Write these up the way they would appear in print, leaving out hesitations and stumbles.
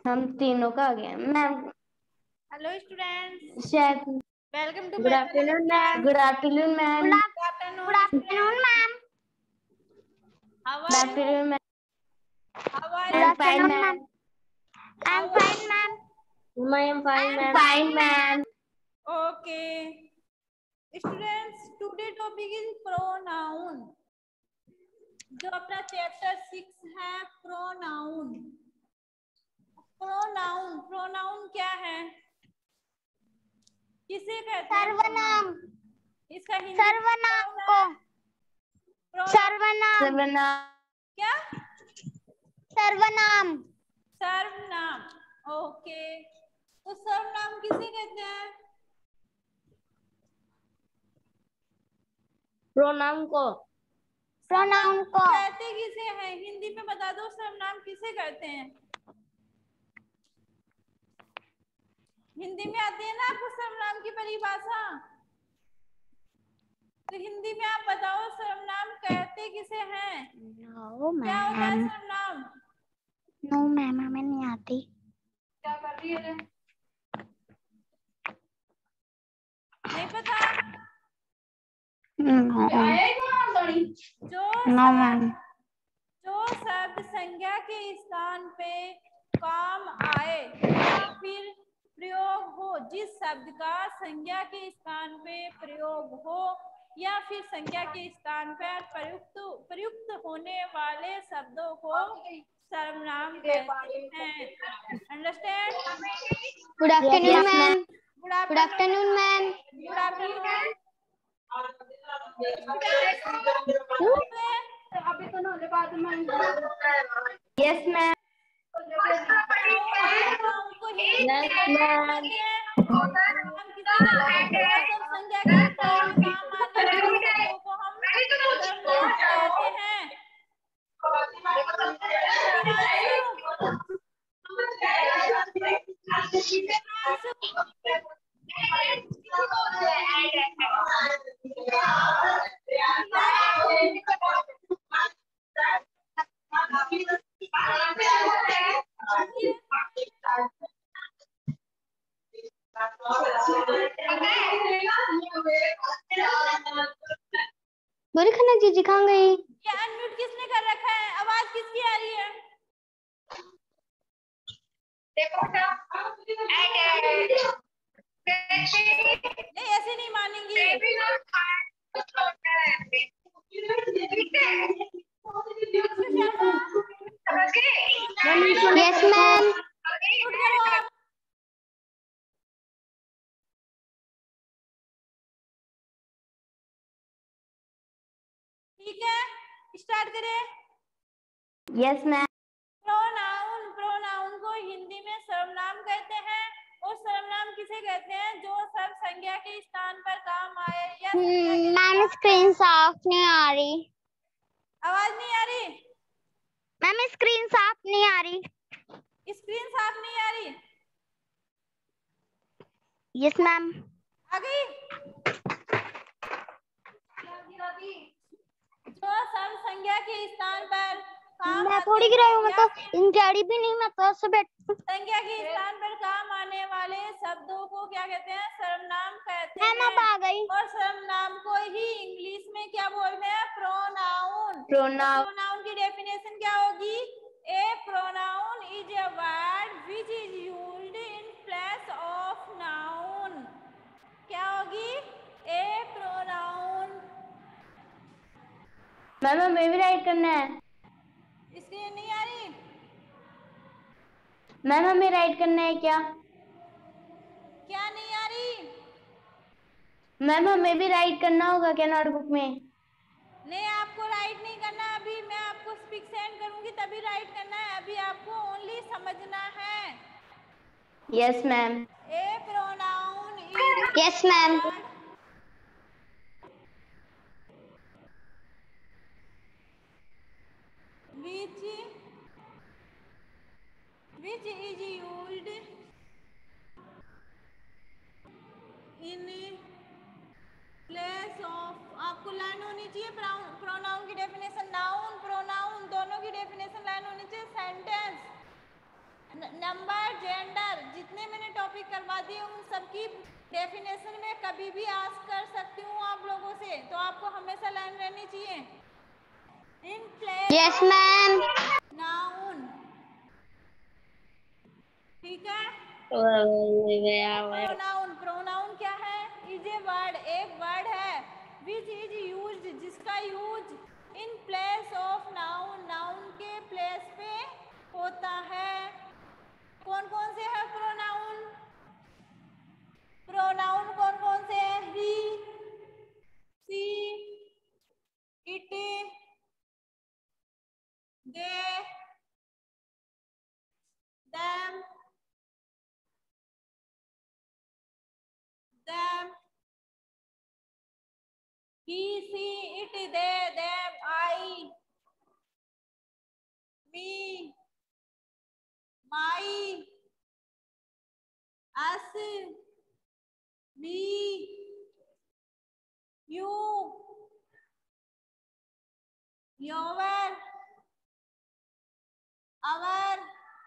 हम तीनों का आ गया मैम। हेलो स्टूडेंट्स, शायद welcome to good afternoon ma'am. Good afternoon ma'am. Good afternoon ma'am. How good are you? Afternoon ma'am. How are I you? Am fine ma'am. I am fine ma'am. I am fine ma'am. Fine ma'am. Okay students, today topic is pronoun. जो अपना chapter 6 है pronoun. Pronoun pronoun क्या है? किसे कहते हैं? सर्वनाम। इसका हिंदी सर्वनाम को सर्वनाम। सर्वनाम। क्या? सर्वनाम। सर्वनाम। ओके, तो सर्वनाम किसे कहते हैं? प्रोनाउन को। प्रोनाउन को कहते किसे हैं? हिंदी में बता दो, सर्वनाम किसे कहते हैं? हिंदी में आती है ना आपको सर्वनाम की परिभाषा? तो हिंदी में आप बताओ, सर्वनाम कहते किसे हैं? नो क्या होता है मैम। सर्वनाम? नो मैम, हमें नहीं आती। क्या कर रही है? नहीं पता? No ma'am. जो शब्द संज्ञा के स्थान पे काम आए या फिर प्रयोग हो, जिस शब्द का संज्ञा के स्थान पे प्रयोग हो या फिर संज्ञा के स्थान पर प्रयुक्त होने वाले शब्दों को सर्वनाम कहते हैं। Understand? Good afternoon ma'am. Good good afternoon ma'am. Good afternoon. अभी तो ना बाद में। Yes ma'am. प्रोनाउन को हिंदी में यस क्या मैम। कहते हैं? हम किसे कहते हैं? जो सब संज्ञा के स्थान में काम आने वाले शब्दों को हम सर्वनाम कहते हैं। दिव्यांशु, दिव्यांशु, बोले खाना जीजी कहाँ गई? ये अनम्यूट किसने कर रखा है? आवाज किसकी आ रही है? नहीं, ऐसे नहीं मानेंगी। Sharma, yes ma'am. म्यूट करो आप। ठीक है, स्टार्ट करें। Yes ma'am. प्रोनाउन प्रोनाउन को हिंदी में सर्वनाम कहते हैं। और सर्वनाम किसे कहते हैं? जो सब संज्ञा के स्थान पर काम आए या संज्ञा के मैम स्थान स्क्रीन पर। साफ नहीं आ रही। आवाज नहीं आ रही? मैम स्क्रीन साफ नहीं आ रही। स्क्रीन साफ नहीं आ रही? Yes ma'am. आ गई? जो सब संज्ञा के स्थान पर काम मैं आते थोड़ी गिराई हूँ, हैं मैं या तो फिर इंजरी भी नहीं, मैं तो ऐसे बैठ। संज्ञा के स्थान पर काम आने वाले शब्दों को क्या कहते हैं? सर्वनाम कहते मैम अब हैं। आ गई। और सर्वनाम को ही इंग्लिश में क्या बोलते हैं? प्रोनाउन। प्रोनाउन। प्रोनाउन की डेफिनेशन क्या होगी? A pronoun is a word which is used in place of noun. क्या होगी? A pronoun. मैम हमें भी राइट करना है। स्क्रीन नहीं आ रही? मैम हमें राइट करना है क्या? क्या नहीं आ रही? मैम हमें भी राइट करना होगा क्या नोटबुक में? नहीं, आपको राइट नहीं करना। अभी मैं आपको स्पीक सेंड करूंगी तभी राइट करना है। अभी आपको ओनली समझना है। Yes ma'am. A pronoun is yes ma'am. which is used in place of. आपको लाइन होनी चाहिए प्रोनाउन की डेफिनेशन। नाउन प्रोनाउन दोनों की डेफिनेशन लाइन होनी चाहिए। सेंटेंस नंबर, जेंडर, जितने मैंने टॉपिक करवा दिए उन सबकी डेफिनेशन में कभी भी आस्क कर सकती हूँ आप लोगों से, तो आपको हमेशा लाइन रहनी चाहिए। In place yes ma'am. Noun, ठीक है। प्रोनाउन, प्रोनाउन क्या है? इज ए वर्ड, एक वर्ड है विच इज यूज्ड, जिसका use in place of noun, noun के प्लेस पे होता है। कौन कौन से है प्रोनाउन? प्रोनाउन कौन कौन से हैं? He, she, it, they, them, he, she, it, they, them, I, me, my, us, we, you, your, our,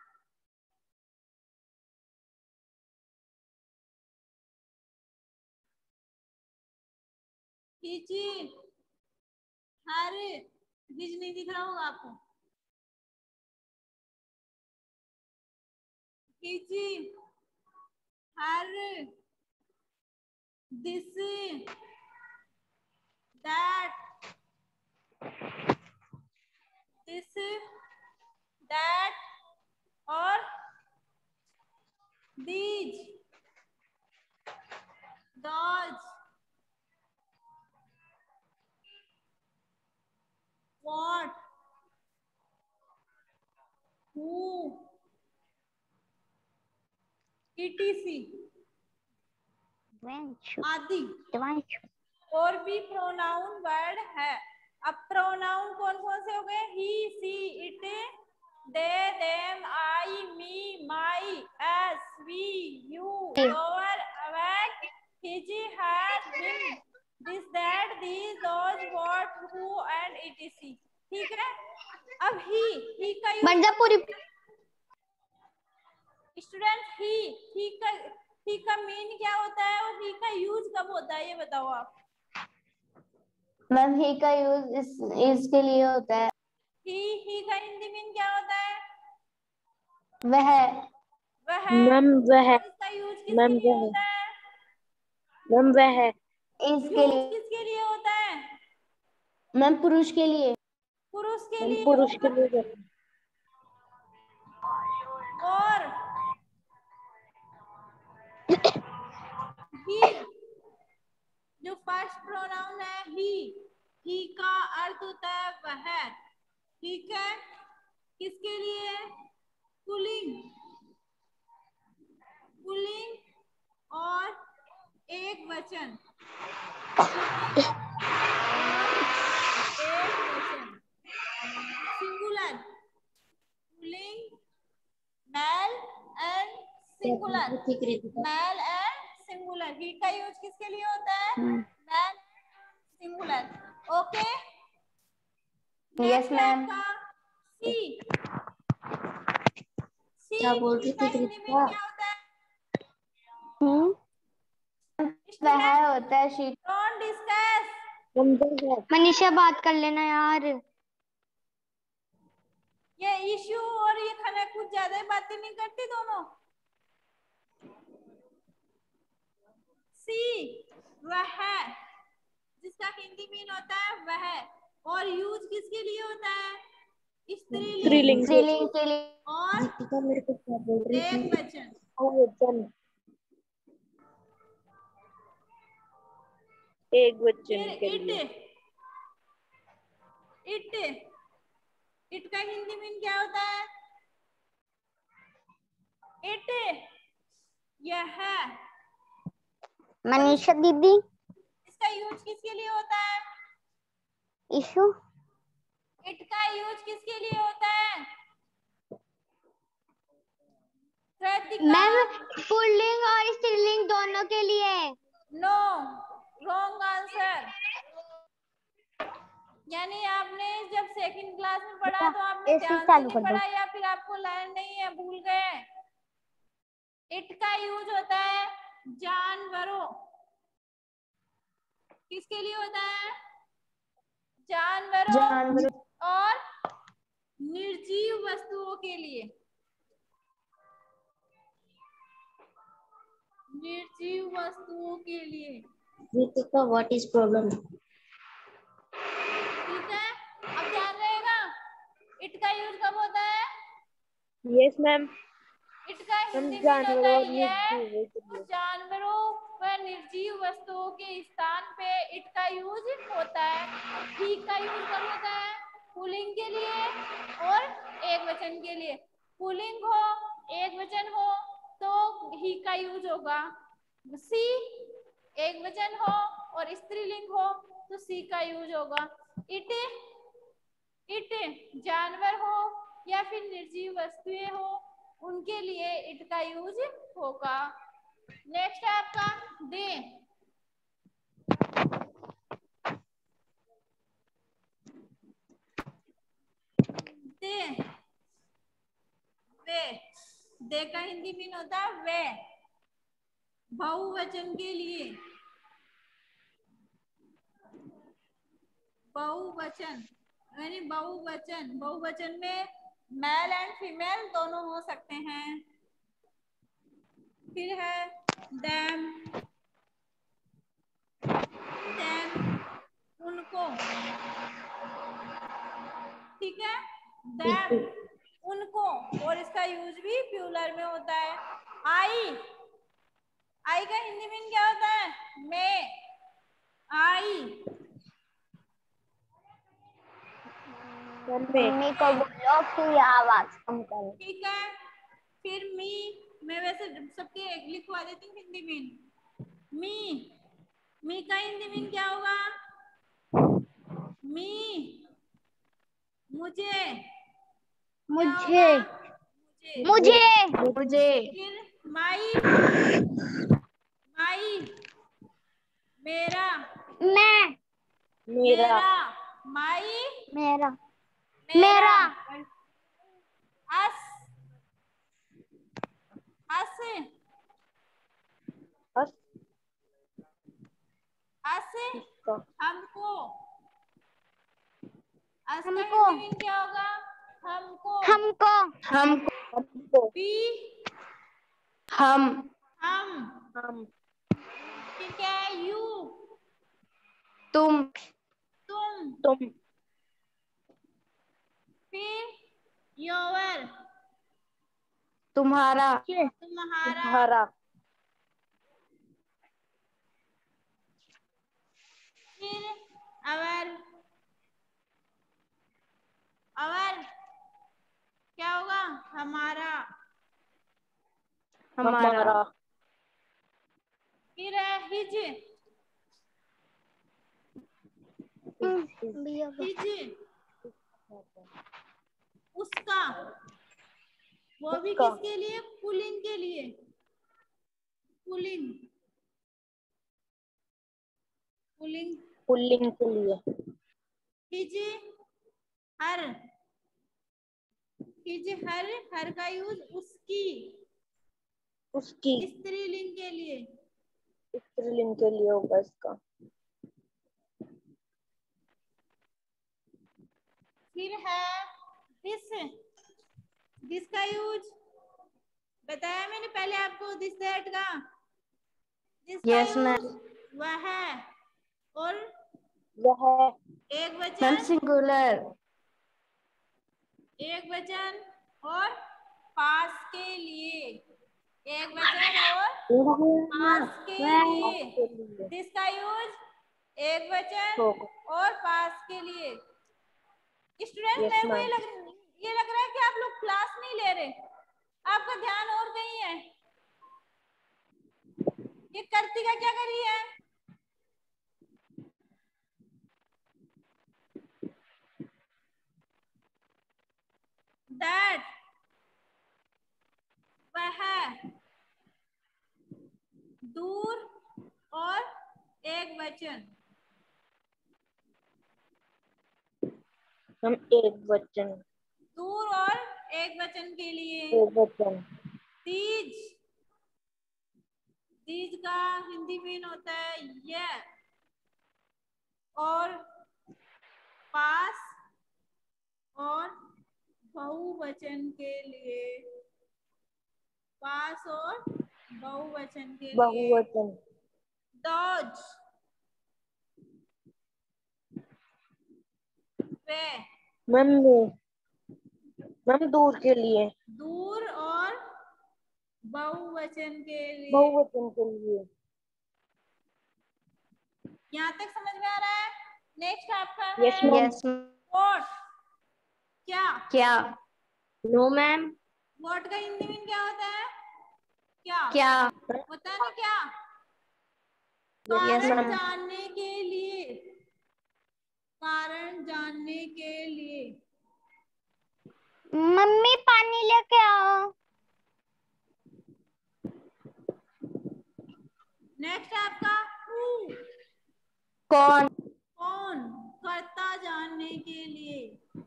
his, her, his नहीं दिख रहा होगा आपको, his, her, this, that, this, that और these, those, what, who, etc आदि और भी pronoun word है। अब प्रोनाउन कौन कौन से हो गए? He, she, it, they, them, I, me, my, us, we, you, your, our, his, her, him, this, that, these, those, what, who and etc। ठीक है। अब ही का यूज पूरी स्टूडेंट, ही का मीन क्या होता है और ही का यूज कब होता है ये बताओ आप। मैम ही का यूज इस के लिए होता है। ही का हिंदी मीन क्या होता है? वह मैम वह, इसका यूज किसके मैम लिए वह, होता है? मैम वह, इसके यूज लिए किसके लिए होता है? मैम पुरुष के लिए। पुरुष के मैम लिए। पुरुष के लिए। और ही जो फर्स्ट प्रोनाउन है ही का अर्थ होता है वह। ठीक है। किसके लिए? पुल्लिंग, पुल्लिंग और एक वचन, एक वचन, सिंगुलर, पुल्लिंग, male and singular, male and singular. He का यूज किसके लिए होता है? Male, singular. Okay. Yes ma'am. She, क्या बोल रही का थी हिंदी में क्या होता है? वह होता है शीट। Don't discuss. मनीषा बात कर लेना यार। ये इशू और ये खाना कुछ ज्यादा ही बातें नहीं करती दोनों। सी वह, जिसका हिंदी मीन होता है वह, और यूज किसके लिए होता है? स्त्रीलिंग, स्त्रीलिंग के लिए। और दीपिका मेरे को क्या बोल रही एक थी? वचन, एक वचन फिर के लिए। इट का हिंदी मीन क्या होता है? इट, यह। मनीषा दीदी। इसका यूज किसके लिए होता है? इशू। इट का यूज किसके लिए होता है? मैम पुल्लिंग और स्त्रीलिंग दोनों के लिए। No, wrong answer. यानी आपने जब सेकंड क्लास में पढ़ा तो आपने एसी ध्यान से चालू नहीं कर दो। पढ़ा या फिर आपको लाइन नहीं है, भूल गए? इट का यूज होता है जानवरों, किसके लिए होता है? जानवरों और निर्जीव वस्तुओं के लिए, निर्जीव वस्तुओं के लिए। Ritika, what is problem? ठीक है, अब ध्यान रहेगा इट का यूज कब होता है? Yes ma'am. इट का हम हिंदी मीन जानवरों होता और है निर्जीवों के उस लिए। जानवरों व निर्जीव वस्तुओं के स्थान पे इट का यूज होता है। ही का यूज कब होता है? पुल्लिंग के लिए और एक वचन के लिए। पुल्लिंग हो एक वचन हो तो ही का यूज होगा। सी एक वचन हो और स्त्रीलिंग हो तो सी का यूज होगा। इट जानवर हो या फिर निर्जीव वस्तुएं हो उनके लिए इट का यूज होगा। नेक्स्ट है आपका दे। दे वे, दे का हिंदी मीन होता है वे, बहुवचन के लिए, बहुवचन यानी बहुवचन, बहुवचन में मेल एंड फीमेल दोनों हो सकते हैं। फिर है them, them उनको, ठीक है, them उनको, और इसका यूज भी प्लूरल में होता है। आई, आई का हिंदी मीन क्या होता है? मैं, आई। मम्मी को बोलो कि आवाज कम करो। ठीक है, फिर मी, मैं वैसे सबके लिखवा देती हूँ हिंदी मीन। मी का हिंदी मीन क्या होगा? मी, मुझे, मुझे, मुझे, मुझे, फिर माई, माई, मेरा, मैं, मेरा, माई, मेरा, मेरा, मेरा, अस, अस, अस, अस, इसका, हमको, अस का हमको, हिंदी मीन क्या होगा? हमको, हमको, हमको, बी, हम, हम, फिर क्या है? यू, तुम, तुम, फिर योर, तुम्हारा, तुम्हारा, फिर अवर, अवर क्या होगा? हमारा, हमारा, फिर है हिज, हिज उसका, वो भी उसका, किसके लिए? पुल्लिंग के लिए, पुल्लिंग, पुल्लिंग, पुल्लिंग के लिए। हिज हर, हिज हर, हर का यूज उसकी, उसकी, स्त्रीलिंग के लिए। स्त्रीलिंग के लिए होगा इसका। फिर है दिस का यूज बताया मैंने पहले आपको, दिस दैट का, जिसका यस मैम, यूज वह है और वह, एक मैम वचन, सिंगुलर, एक वचन और पास के लिए, एक वचन और पास के लिए, के लिए दिस का यूज एक वचन होगा। और पास के लिए। स्टूडेंट्स, यस मेरे को मैम। ये लग रहा है कि आप लोग क्लास नहीं ले रहे, आपका ध्यान और कहीं है। ये कर्तिका क्या कर रही है? दैट, वह, दूर और एक वचन, हम एक वचन, दूर और एक वचन के लिए। एक वचन, तीज, दीज का हिंदी मीन होता है यह, और पास और बहुवचन के लिए, पास और बहुवचन के लिए बहुवचन। दौज, वे, मैम दूर के लिए, दूर और बहुवचन के लिए। बहुवचन के लिए। यहाँ तक समझ में आ रहा है? नेक्स्ट आपका यस है मैम। यस वॉट, क्या। क्या। No ma'am. वॉट का हिंदी में क्या होता है? क्या क्या। होता है ना, क्या। यस कारण मैम। जानने के लिए, कारण जानने के लिए। मम्मी पानी लेके आओ। नेक्स्ट आपका हु, कौन। कौन, कर्ता जानने के लिए,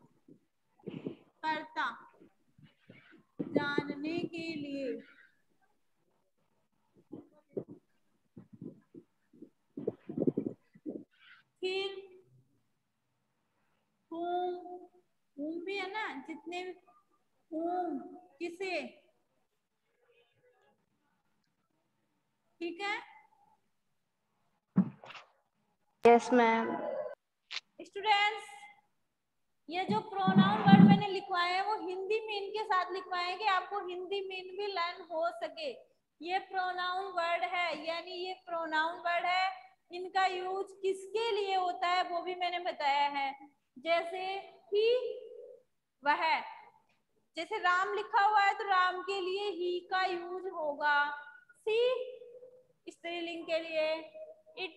कर्ता जानने के लिए। फिर whom भी है ना, जितने whom, किसे, ठीक है। Yes ma'am. स्टूडेंट्स, ये जो प्रोनाउन वर्ड मैंने लिखवाए हैं वो हिंदी मीन के साथ लिखवाए हैं कि आपको हिंदी मीन भी लर्न हो सके। ये प्रोनाउन वर्ड है, यानी ये प्रोनाउन वर्ड है, इनका यूज किसके लिए होता है वो भी मैंने बताया है। जैसे ही, वह, जैसे राम लिखा हुआ है तो राम के लिए ही का यूज होगा। सी स्त्रीलिंग के लिए, इट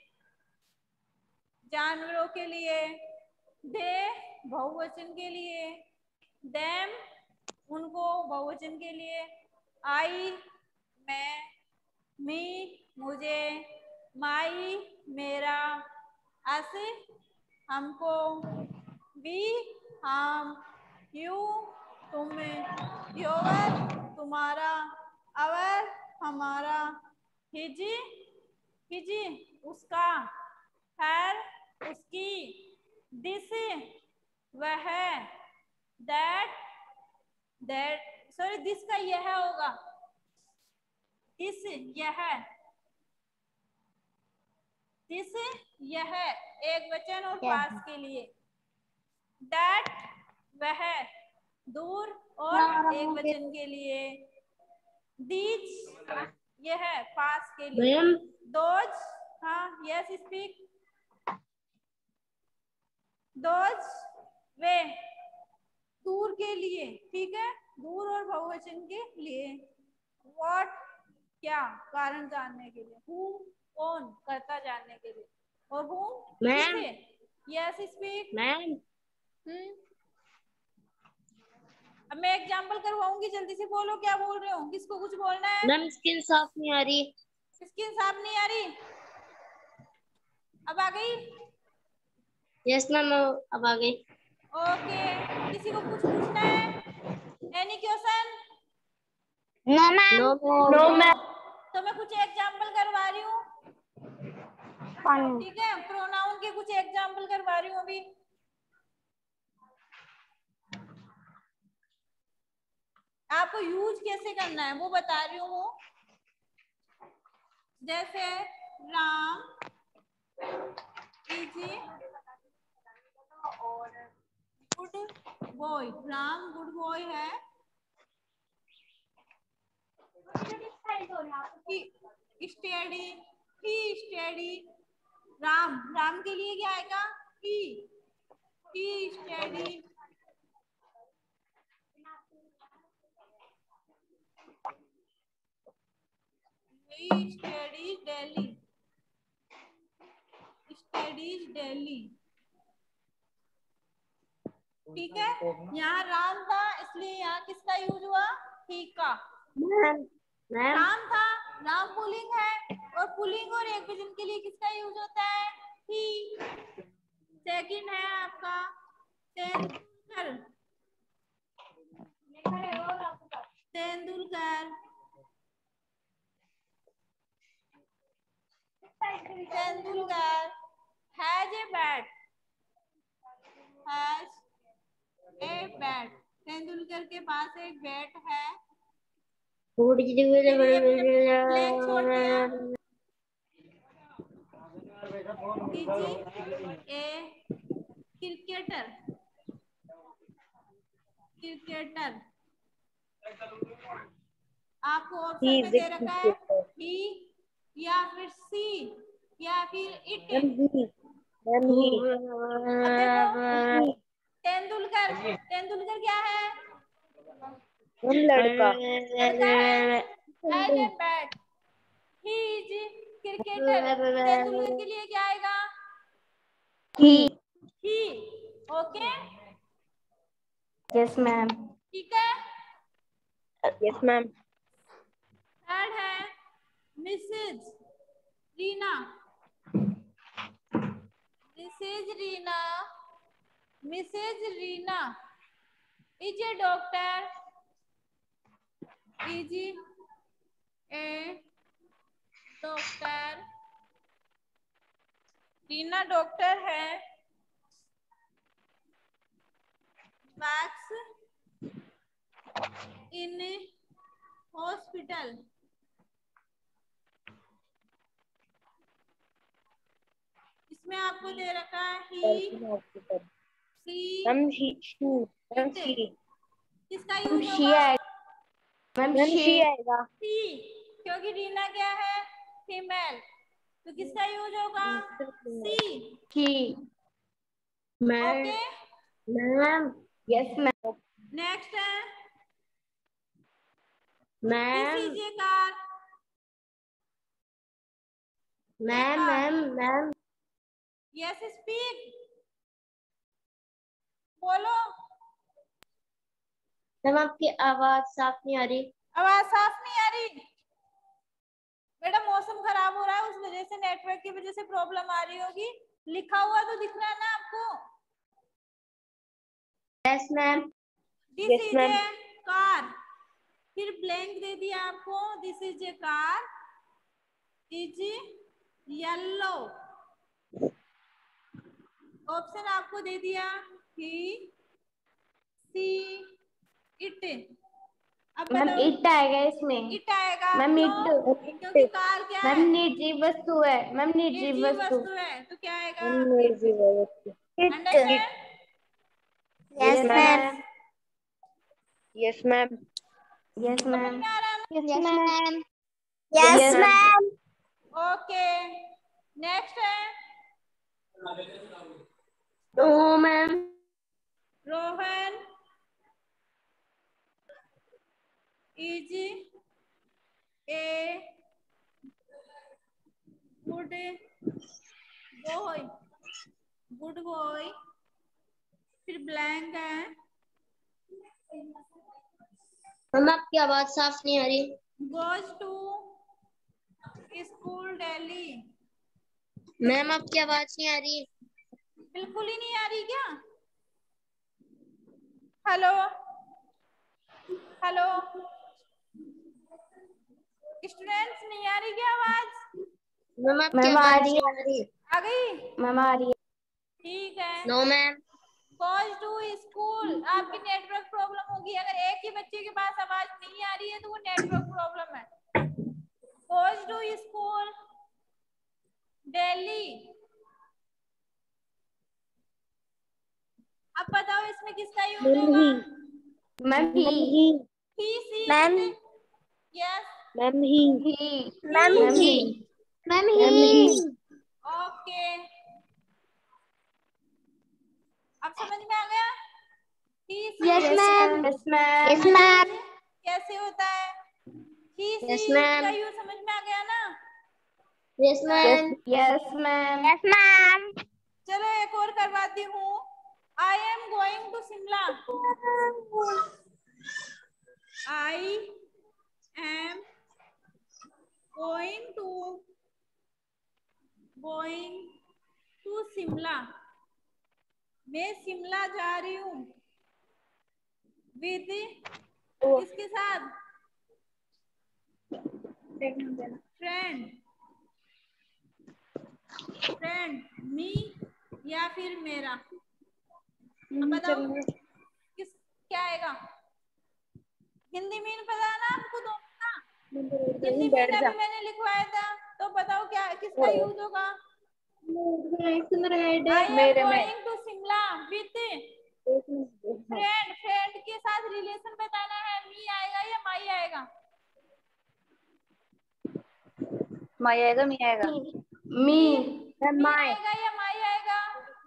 जानवरों के लिए, दे बहुवचन के लिए, देम उनको बहुवचन के लिए, आई मैं, मी मुझे, माई मेरा, अस हमको, वी हम, यू तुम्हें, योवर तुम्हारा, अवर हमारा, हिज हिज उसका, हर उसकी, दिस वह, दैट सॉरी दिस का यह होगा, दिस यह, दिस यह एक वचन और पास के लिए, दैट वह दूर और एक वचन के लिए, दीज यह पास के लिए, मैम। दोज, हाँ यस स्पीक, दोज वे दूर के लिए, ठीक है, दूर और बहुवचन के लिए, व्हाट क्या, कारण जानने के लिए, हु कौन, कर्ता जानने के लिए, और हूम मैम। किसे, यस स्पीक। मैम। अब मैं एग्जांपल करवाऊंगी, जल्दी से बोलो क्या बोल रहे हो, किसको कुछ बोलना है। मैम स्किन साफ नहीं आ रही। स्किन साफ नहीं आ रही, अब आ गई। यस मैम अब आ गई। ओके, किसी को कुछ पूछना है, any question. No ma'am. No ma'am. तो मैं कुछ एग्जांपल करवा रही हूँ, पानी। ठीक है, प्रोनाउन के कुछ एग्जांपल करवा रही हूँ अभी। आपको यूज कैसे करना है वो बता रही हूँ। जैसे Ram is good boy, Ram good boy है, स्टडी ही स्टडी, राम के लिए क्या आएगा, he study, studies daily, studies daily, ठीक है। यहाँ राम था इसलिए यहाँ किसका यूज हुआ, ही का। मैम। मैम। राम था, राम पुल्लिंग है, और पुल्लिंग और एक वचन के लिए किसका यूज होता है, ही। सेकंड है आपका Tendulkar, Tendulkar, Tendulkar has a bat. Tendulkar के पास एक बैट है। ब्लैंक छोड़ दिया। ए क्रिकेटर आपको ऑप्शन में दे रखा है ही या फिर सी या फिर इट। तेंदुलकर क्या है? लड़का। As a bat he is cricketer. Tendulkar के लिए क्या आएगा? ही। Okay yes ma'am. ठीक है। Yes ma'am. थर्ड है Mrs Reena. Mrs Reena is a doctor. Reena doctor है। Works in hospital. इसमें आपको दे रखा है ही सी किसका यूज होगा? मैम शी आएगा। सी क्योंकि रीना क्या है? फीमेल। तो किसका यूज होगा? She. Okay ma'am. Yes ma'am. Next है ma'am. This is a car. Ma'am. Yes speak बोलो। मैम आपकी आवाज साफ नहीं आ रही। आवाज साफ नहीं आ रही बेटा? मौसम खराब हो रहा है उस वजह से, नेटवर्क की वजह से प्रॉब्लम आ रही होगी। लिखा हुआ तो दिख रहा है ना आपको? Yes ma'am. This Yes, is ma'am. A car. फिर ब्लैंक दे दिया आपको। This is a car is yellow. Option आपको दे दिया ही सी इट। अब मैम बताओ। इट आएगा इसमें। इट आएगा मैम क्यों? इट। क्योंकि कार क्या है? मैम निर्जीव वस्तु है। मैम निर्जीव निर्जीव वस्तु। वस्तु है तो क्या आएगा? It. Yes ma'am. Yes ma'am. Yes समझ मैम। में आ रहा है ना? Yes ma'am. Yes ma'am. Okay next है no ma'am. Rohan is a good boy. फिर ब्लैंक है। मैम आपकी आवाज साफ नहीं आ रही। Goes to school daily. Ma'am आपकी आवाज नहीं आ रही। बिल्कुल ही नहीं आ रही क्या? हेलो हेलो स्टूडेंट्स, नहीं आ रही क्या आवाज? मैम आपकी मैम आ आवाज रही नहीं है। आ रही। आ गई? मैम आ रही है। ठीक है। No ma'am. Goes to school. आपकी नेटवर्क प्रॉब्लम होगी। अगर एक ही बच्चे के पास आवाज नहीं आ रही है तो वो नेटवर्क प्रॉब्लम है। Goes to school Delhi. अब बताओ इसमें किसका यूज होगा? Ma'am he she ma'am. Yes ma'am he. Okay अब समझ में आ गया? He she yes ma'am. Yes ma'am. कैसे होता है? He she yes ma'am. का यूज समझ में आ गया ना? Yes ma'am. Yes ma'am. चलो एक और करवाती हूँ। I am going to Shimla. I am going to Shimla. मैं शिमला जा रही हूँ। विद किसके साथ? फ्रेंड। फ्रेंड, मी या फिर मेरा? अब बताओ किस क्या आएगा? हिंदी मीन पता है ना आपको दोनों का? हिंदी मीन अभी मैंने लिखवाया था, तो बताओ क्या किसका यूज होगा? I am going to Shimla with friend. Friend के साथ रिलेशन बताना है, मी आएगा या माई आएगा? माई आएगा, मी आएगा। मी आएगा या माई आएगा?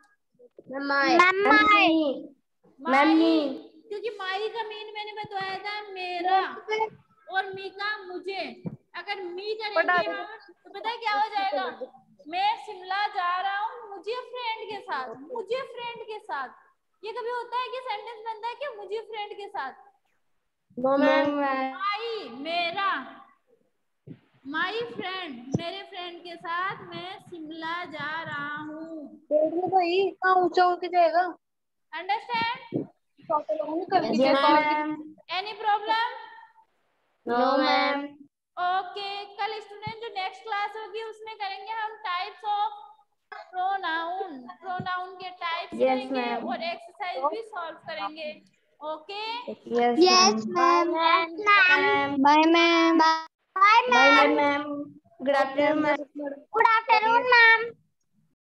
माई। क्योंकि माई का मीन मैंने बताया था मेरा और मी का मुझे। अगर मी करेंगे हम तो पता है क्या हो जाएगा? मैं शिमला जा रहा हूँ मुझे फ्रेंड के साथ। मुझे फ्रेंड के साथ, ये कभी होता है कि सेंटेंस बनता है कि मुझे फ्रेंड के साथ? माई मेरा, माई फ्रेंड मेरे फ्रेंड के साथ मैं शिमला जा रहा हूँ। भाई कहाँ ऊंचा होके जाएगा? Understand? Yes, ma'am. Any problem? No, ma'am. Okay, कल स्टूडेंट जो नेक्स्ट क्लास होगी उसमें करेंगे हम टाइप्स ऑफ प्रोनाउन। प्रोनाउन के टाइप्स Yes, करेंगे ma'am. और एक्सरसाइज भी सॉल्व करेंगे। Okay, Yes, ma'am. Bye, ma'am. Bye, ma'am. Good afternoon, ma'am. Good afternoon, ma'am.